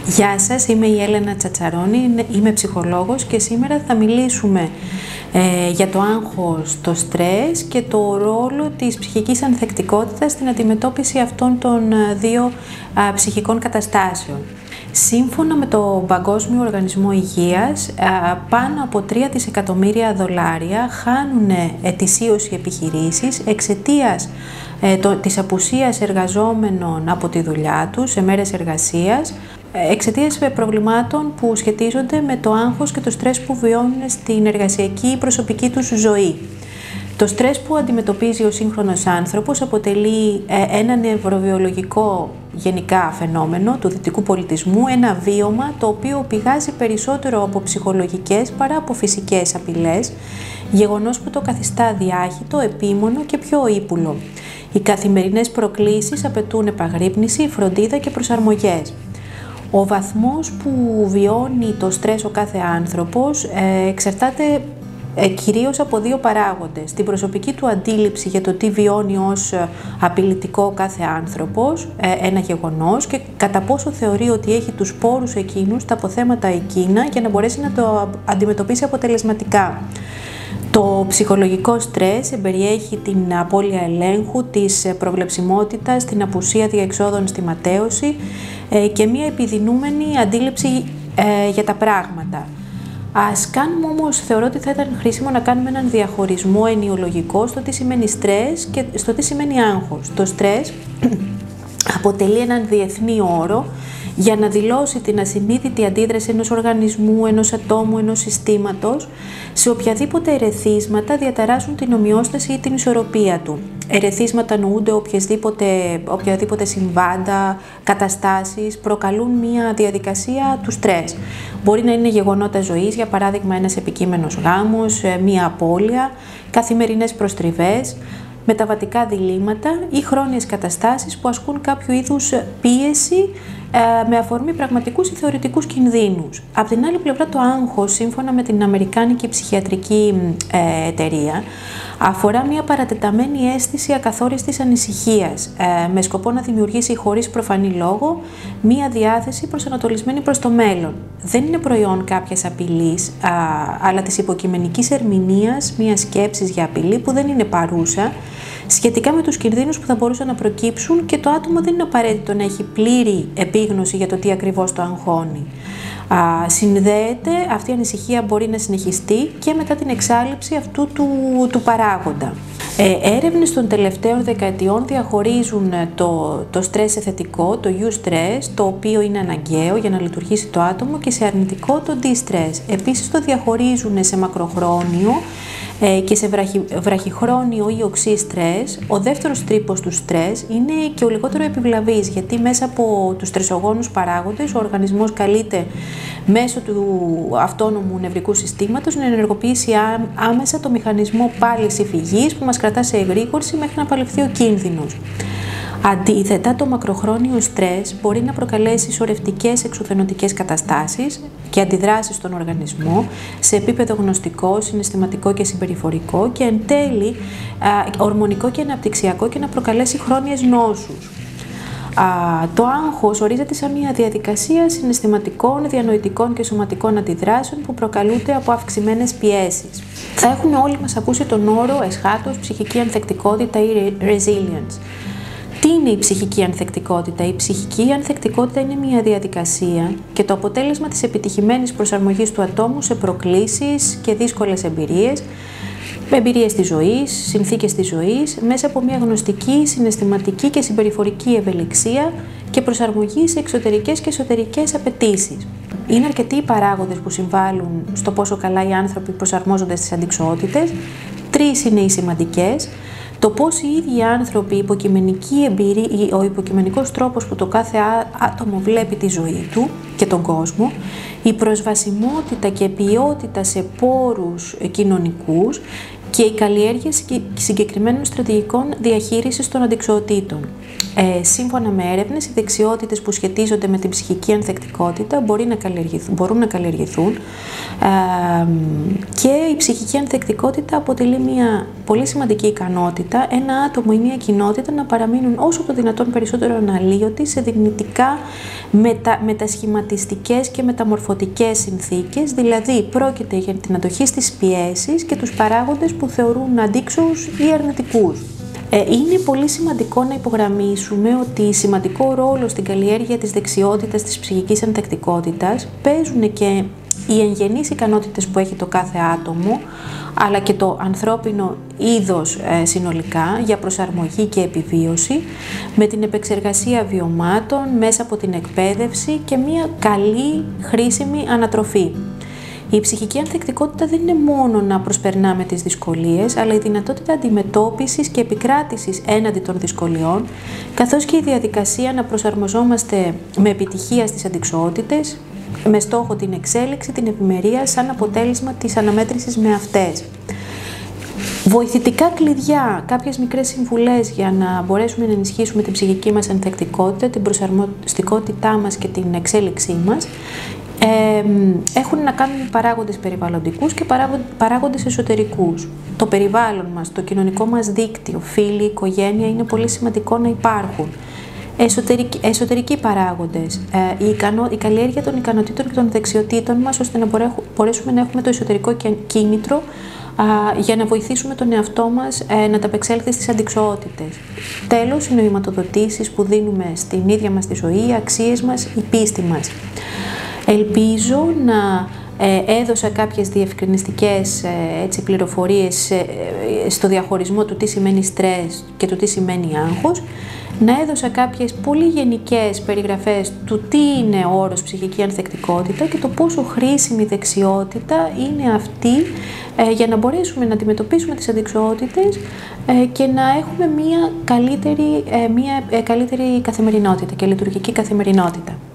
Γεια σας, είμαι η Έλενα Τσατσαρώνη, είμαι ψυχολόγος και σήμερα θα μιλήσουμε για το άγχος, το στρες και το ρόλο της ψυχικής ανθεκτικότητας στην αντιμετώπιση αυτών των δύο ψυχικών καταστάσεων. Σύμφωνα με το Παγκόσμιο Οργανισμό Υγείας, πάνω από 3 δισεκατομμύρια δολάρια χάνουν ετησίως οι επιχειρήσεις εξαιτίας της απουσίας εργαζόμενων από τη δουλειά τους σε μέρες εργασίας, εξαιτίας προβλημάτων που σχετίζονται με το άγχος και το στρες που βιώνουν στην εργασιακή ή προσωπική τους ζωή. Το στρες που αντιμετωπίζει ο σύγχρονος άνθρωπος αποτελεί ένα νευροβιολογικό γενικά φαινόμενο του δυτικού πολιτισμού, ένα βίωμα το οποίο πηγάζει περισσότερο από ψυχολογικές παρά από φυσικές απειλές, γεγονός που το καθιστά διάχυτο, επίμονο και πιο ύπουλο. Οι καθημερινές προκλήσεις απαιτούν επαγρύπνηση, φροντίδα και προσαρμογές. Ο βαθμός που βιώνει το στρες ο κάθε άνθρωπος εξαρτάται κυρίως από δύο παράγοντες. Την προσωπική του αντίληψη για το τι βιώνει ως απειλητικό ο κάθε άνθρωπος, ένα γεγονός, και κατά πόσο θεωρεί ότι έχει τους πόρους εκείνους, τα αποθέματα εκείνα, για να μπορέσει να το αντιμετωπίσει αποτελεσματικά. Το ψυχολογικό στρες εμπεριέχει την απώλεια ελέγχου, της προβλεψιμότητας, την απουσία διεξόδων στη ματέωση και μια επιδεινούμενη αντίληψη για τα πράγματα. Ας κάνουμε όμως, θεωρώ ότι θα ήταν χρήσιμο να κάνουμε έναν διαχωρισμό ενοιολογικό στο τι σημαίνει στρες και στο τι σημαίνει άγχος. Το στρες αποτελεί έναν διεθνή όρο για να δηλώσει την ασυνείδητη αντίδραση ενός οργανισμού, ενός ατόμου, ενός συστήματος σε οποιαδήποτε ερεθίσματα διαταράσσουν την ομοιόσταση ή την ισορροπία του. Ερεθίσματα νοούνται οποιαδήποτε συμβάντα, καταστάσεις προκαλούν μία διαδικασία του στρες. Μπορεί να είναι γεγονότα ζωής, για παράδειγμα ένας επικείμενος γάμος, μία απώλεια, καθημερινές προστριβές, μεταβατικά διλήμματα ή χρόνιες καταστάσεις που ασκούν κάποιο είδους πίεση με αφορμή πραγματικούς ή θεωρητικούς κινδύνους. Απ' την άλλη πλευρά, το άγχος, σύμφωνα με την Αμερικάνικη Ψυχιατρική Εταιρεία, αφορά μια παρατεταμένη αίσθηση ακαθόριστης ανησυχίας, με σκοπό να δημιουργήσει χωρίς προφανή λόγο μια διάθεση προσανατολισμένη προς το μέλλον. Δεν είναι προϊόν κάποιας απειλής, αλλά της υποκειμενικής ερμηνείας μιας σκέψης για απειλή που δεν είναι παρούσα, σχετικά με τους κινδύνους που θα μπορούσαν να προκύψουν, και το άτομο δεν είναι απαραίτητο να έχει πλήρη επίγνωση για το τι ακριβώς το αγχώνει. Συνδέεται, αυτή η ανησυχία μπορεί να συνεχιστεί και μετά την εξάλειψη αυτού του παράγοντα. Έρευνες των τελευταίων δεκαετιών διαχωρίζουν το στρες σε θετικό, το eustress, το οποίο είναι αναγκαίο για να λειτουργήσει το άτομο, και σε αρνητικό, το distress. Επίσης το διαχωρίζουν σε μακροχρόνιο και σε βραχυχρόνιο ή οξύ στρες. Ο δεύτερος τρύπος του στρες είναι και ο λιγότερο επιβλαβής, γιατί μέσα από τους στρεσογόνους παράγοντες ο οργανισμός καλείται μέσω του αυτόνομου νευρικού συστήματος να ενεργοποιήσει άμεσα το μηχανισμό πάλης ή φυγής που μας κρατά σε εγρήγορση μέχρι να απαλληφθεί ο κίνδυνος. Αντίθετα, το μακροχρόνιο στρες μπορεί να προκαλέσει σωρευτικές εξουθενωτικές καταστάσεις και αντιδράσεις στον οργανισμό σε επίπεδο γνωστικό, συναισθηματικό και συμπεριφορικό, και εν τέλει ορμονικό και αναπτυξιακό, και να προκαλέσει χρόνιες νόσους. Το άγχος ορίζεται σαν μια διαδικασία συναισθηματικών, διανοητικών και σωματικών αντιδράσεων που προκαλούνται από αυξημένες πιέσεις. Θα έχουμε όλοι μας ακούσει τον όρο εσχάτως ψυχική ανθεκτικότητα ή resilience. Τι είναι η ψυχική ανθεκτικότητα? Η ψυχική ανθεκτικότητα είναι μια διαδικασία και το αποτέλεσμα της επιτυχημένης προσαρμογής του ατόμου σε προκλήσεις και δύσκολες εμπειρίες της ζωής, συνθήκες της ζωής, μέσα από μια γνωστική, συναισθηματική και συμπεριφορική ευελιξία και προσαρμογή σε εξωτερικές και εσωτερικές απαιτήσεις. Είναι αρκετοί οι παράγοντες που συμβάλλουν στο πόσο καλά οι άνθρωποι προσαρμόζονται στις αντιξοότητες. 3 είναι οι σημαντικές. Το πώς οι ίδιοι άνθρωποι, ο υποκειμενικός τρόπος που το κάθε άτομο βλέπει τη ζωή του και τον κόσμο, η προσβασιμότητα και ποιότητα σε πόρους κοινωνικούς και η καλλιέργεια συγκεκριμένων στρατηγικών διαχείρισης των αντικσοοτήτων. Σύμφωνα με έρευνες, οι δεξιότητες που σχετίζονται με την ψυχική ανθεκτικότητα μπορούν να καλλιεργηθούν και η ψυχική ανθεκτικότητα αποτελεί μια πολύ σημαντική ικανότητα, ένα άτομο ή μια κοινότητα να παραμείνουν όσο το δυνατόν περισσότερο αναλύωτοι σε δυνητικά μετασχηματιστικές και μεταμορφωτικές συνθήκες, δηλαδή πρόκειται για την αντοχή στις πιέσεις και τους παράγοντες που θεωρούν αντίξωους ή αρνητικούς. Είναι πολύ σημαντικό να υπογραμμίσουμε ότι σημαντικό ρόλο στην καλλιέργεια της δεξιότητας της ψυχικής ανθεκτικότητας παίζουν και οι εγγενείς ικανότητες που έχει το κάθε άτομο, αλλά και το ανθρώπινο είδος συνολικά για προσαρμογή και επιβίωση, με την επεξεργασία βιωμάτων μέσα από την εκπαίδευση και μια καλή χρήσιμη ανατροφή. Η ψυχική ανθεκτικότητα δεν είναι μόνο να προσπερνάμε τις δυσκολίες, αλλά η δυνατότητα αντιμετώπισης και επικράτησης έναντι των δυσκολιών, καθώς και η διαδικασία να προσαρμοζόμαστε με επιτυχία στις αντικσοότητες, με στόχο την εξέλιξη, την ευημερία, σαν αποτέλεσμα της αναμέτρησης με αυτές. Βοηθητικά κλειδιά, κάποιες μικρές συμβουλές για να μπορέσουμε να ενισχύσουμε την ψυχική μας ανθεκτικότητα, την προσαρμοστικότητά μας και την εξέλιξή μας, έχουν να κάνουν παράγοντες περιβαλλοντικούς και παράγοντες εσωτερικούς. Το περιβάλλον μας, το κοινωνικό μας δίκτυο, φίλοι, οικογένεια είναι πολύ σημαντικό να υπάρχουν. Εσωτερικοί παράγοντες, η καλλιέργεια των ικανοτήτων και των δεξιοτήτων μας, ώστε να μπορέσουμε να έχουμε το εσωτερικό κίνητρο για να βοηθήσουμε τον εαυτό μας να ταπεξέλθει στις αντικσοότητες. Τέλος, οι νοηματοδοτήσεις που δίνουμε στην ίδια μας τη ζωή, οι αξίες μας, η πίστη μας. Ελπίζω να έδωσα κάποιες διευκρινιστικές πληροφορίες στο διαχωρισμό του τι σημαίνει στρες και του τι σημαίνει άγχος. Να έδωσα κάποιες πολύ γενικές περιγραφές του τι είναι ο όρος ψυχική ανθεκτικότητα και το πόσο χρήσιμη δεξιότητα είναι αυτή για να μπορέσουμε να αντιμετωπίσουμε τις αντικσοότητες και να έχουμε μια καλύτερη καθημερινότητα και λειτουργική καθημερινότητα.